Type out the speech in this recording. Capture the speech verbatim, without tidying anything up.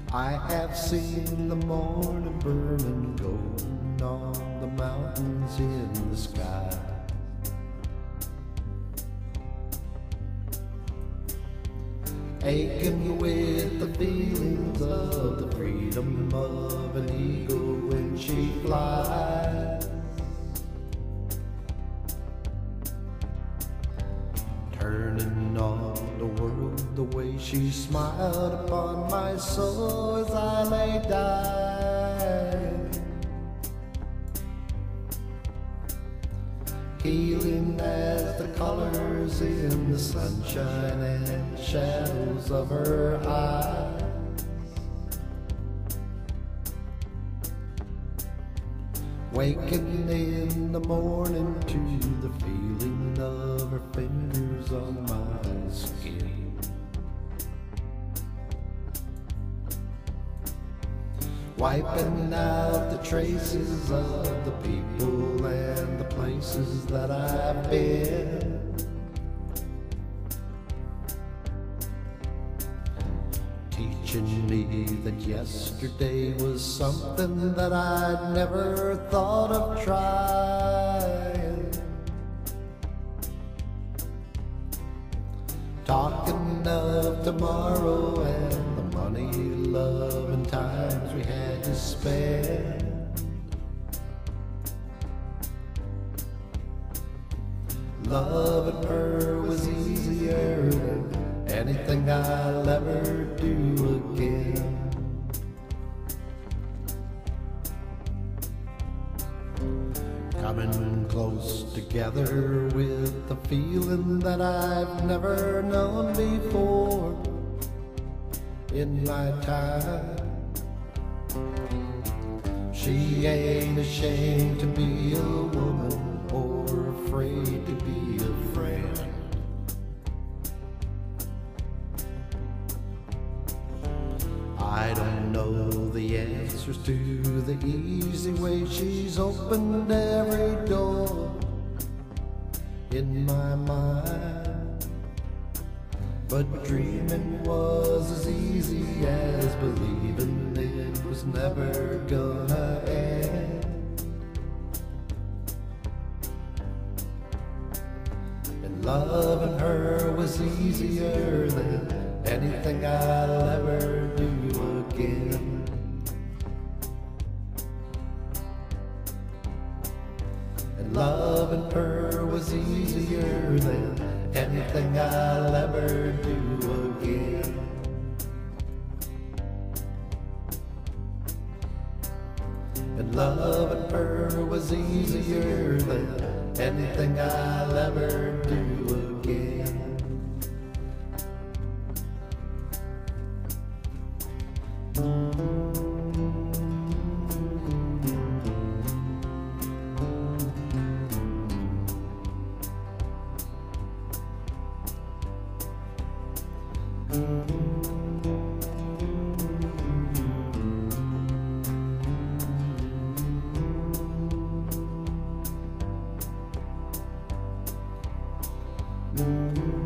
I have seen the morning burning gold on the mountains in the sky. Aching with the feelings of the freedom of an eagle when she flies. Turning on the world the way she smiled upon my soul as I lay dying. Healing as the colors in the sunshine and shadows of her eyes. Waking in the morning to the feeling of her fingers on my skin. Wiping out the traces of the people and the places that I've been. Teaching me that yesterday was something that I'd never thought of trying. Talking of tomorrow and the money, love, and times we had to spend. Loving her was easier than anything I'll ever do again. Coming close together with the feeling that I've never known before in my time. She ain't ashamed to be a woman or afraid to be a friend. I don't know the answers to the easy way she's opened every door in my mind, but dreaming was as easy as believing it was never gonna end. And loving her was easier than anything I'll ever do again. And loving her was easier than anything I'll ever do again. And loving her was easier than anything I'll ever do again. Mm-hmm.